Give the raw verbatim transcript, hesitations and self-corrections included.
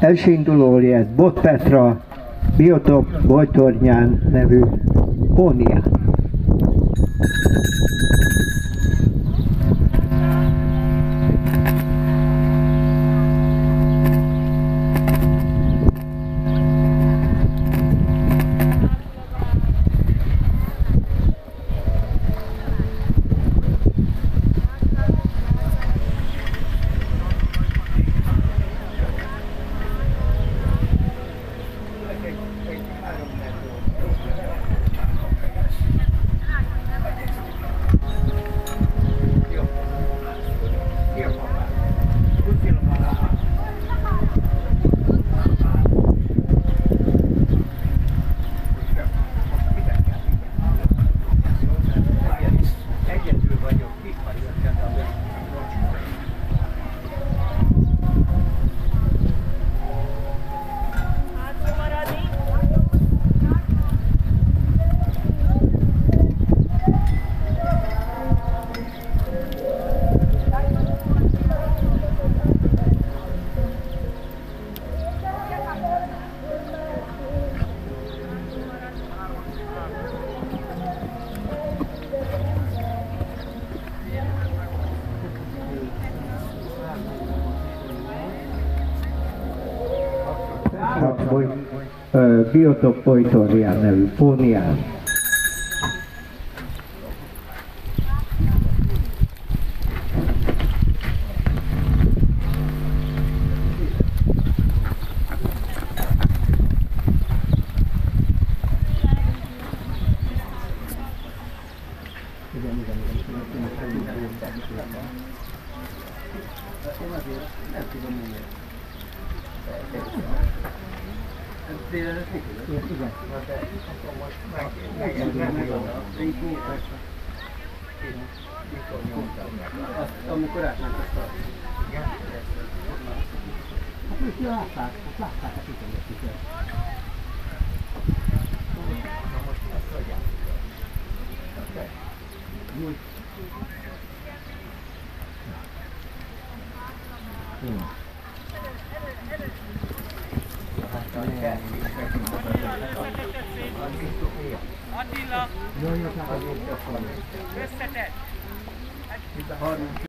elsindulóját Bot Petra Biotop Bojtornyán nevű pónián. Biotop Bojtornyán nevű pónián. Amikor átment azt a... Igen? Hát ők látták, látták a tüzet. Na most azt adják. Nyújt. Attila! Összetett!